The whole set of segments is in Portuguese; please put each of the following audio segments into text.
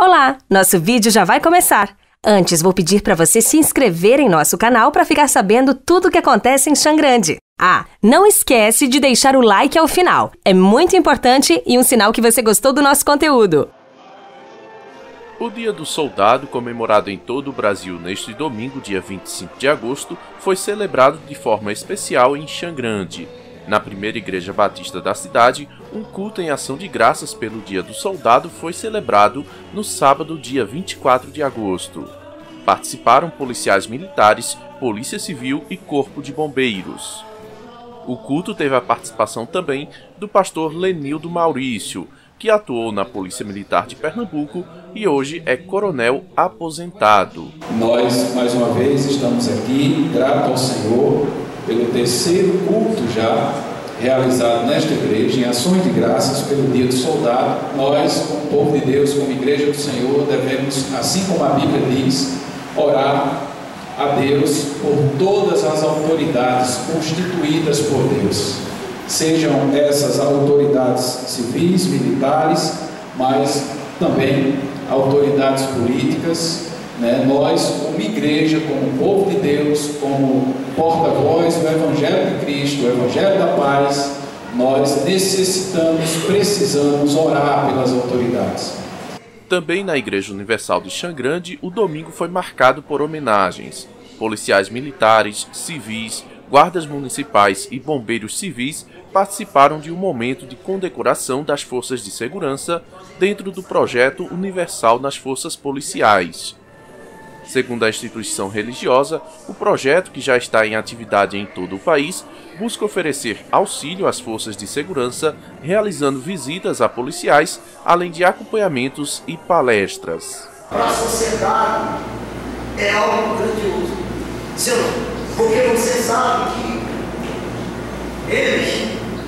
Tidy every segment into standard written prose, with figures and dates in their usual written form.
Olá, nosso vídeo já vai começar. Antes, vou pedir para você se inscrever em nosso canal para ficar sabendo tudo o que acontece em Xangrande. Ah, não esquece de deixar o like ao final. É muito importante e um sinal que você gostou do nosso conteúdo. O Dia do Soldado, comemorado em todo o Brasil neste domingo, dia 25 de agosto, foi celebrado de forma especial em Xangrande. Na primeira igreja batista da cidade, um culto em ação de graças pelo Dia do Soldado foi celebrado no sábado, dia 24 de agosto. Participaram policiais militares, polícia civil e corpo de bombeiros. O culto teve a participação também do pastor Lenildo Maurício, que atuou na Polícia Militar de Pernambuco e hoje é coronel aposentado. Nós, mais uma vez, estamos aqui, grato ao Senhor, pelo terceiro culto já realizado nesta igreja, em ações de graças pelo Dia do Soldado. Nós, como povo de Deus, como igreja do Senhor, devemos, assim como a Bíblia diz, orar a Deus por todas as autoridades constituídas por Deus. Sejam essas autoridades civis, militares, mas também autoridades políticas. Nós, como igreja, como povo de Deus, como porta-voz do Evangelho de Cristo, o Evangelho da Paz, nós precisamos orar pelas autoridades. Também na Igreja Universal de Xangrande, o domingo foi marcado por homenagens. Policiais militares, civis, guardas municipais e bombeiros civis participaram de um momento de condecoração das forças de segurança dentro do projeto Universal nas Forças Policiais. Segundo a instituição religiosa, o projeto, que já está em atividade em todo o país, busca oferecer auxílio às forças de segurança, realizando visitas a policiais, além de acompanhamentos e palestras. Para a sociedade é algo grandioso, porque você sabe que eles,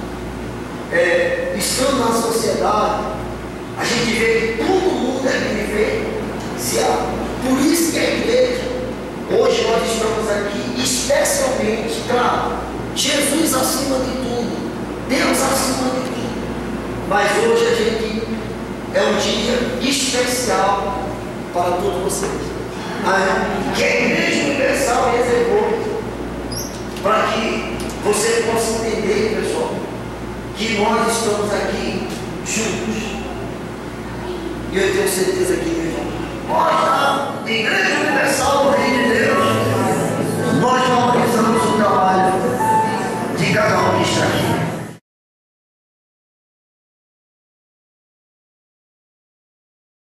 estando na sociedade, a gente vê que todo mundo é beneficiado. Por isso que a igreja, hoje nós estamos aqui especialmente, claro, Jesus acima de tudo, Deus acima de tudo, mas hoje a gente é um dia especial para todos vocês, que a Igreja Universal reservou para que você possa entender, pessoal, que nós estamos aqui juntos. E eu tenho certeza que, meu irmão, nós, a Igreja Universal